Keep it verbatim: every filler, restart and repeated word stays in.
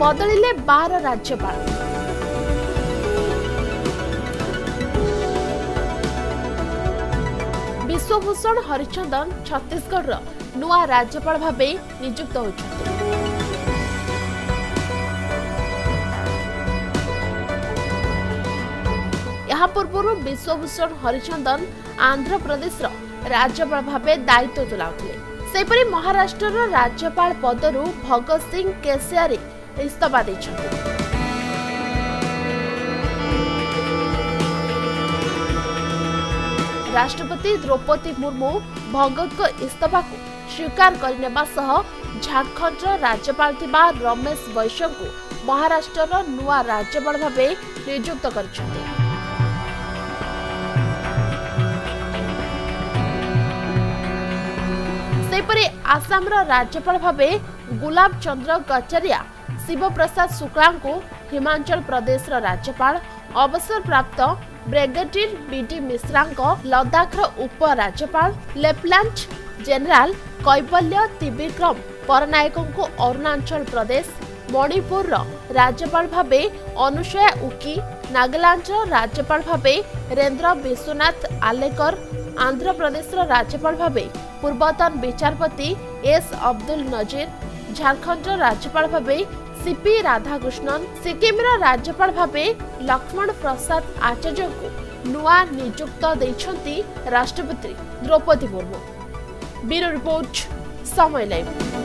बदलिले बार राज्यपाल। विश्वभूषण हरिचंदन छत्तीसगढ़ नुआ राज्यपाल भावे नियुक्त होइछन्ति। यहाँ पूर्व विश्वभूषण हरिचंदन आंध्र प्रदेश राज्यपाल भावे दायित्व तुलाउथिले। सेपरि महाराष्ट्र राज्यपाल पदरु भगत सिंह केसियारी इस्तीफा दैछन्ति। राष्ट्रपति द्रौपदी मुर्मू भगत को इस्तीफा को स्वीकार करनेबा सह झारखंड राज्यपाल थिबा रमेश बैश्य को महाराष्ट्र नुआ राज्यपाल भावे नियुक्त करछन्ति। सेपरि आसाम राज्यपाल भावे गुलाब चंद्र कचरिया शिव प्रसाद शुक्ला को हिमाचल प्रदेश राज्यपाल अवसर प्राप्त ब्रिगेडियर बीडी मिश्रा लद्दाख उप राज्यपाल लेफ्टिनेंट जनरल कैवल्य त्रिविक्रम परनायक को अरुणाचल प्रदेश मणिपुर राज्यपाल भावे अनुसुया उकी नागालैंड राज्यपाल भावे रेंद्र विश्वनाथ आलेकर आंध्र प्रदेश राज्यपाल भावे पूर्वतन विचारपति एस अब्दुल नजीर झारखंड राज्यपाल भावे सीपी राधाकृष्णन सिक्किम राज्यपाल भावे लक्ष्मण प्रसाद आचार्य को नुआ नियुक्त दैछन्ति राष्ट्रपति Droupadi Murmu. Bureau report Samay live.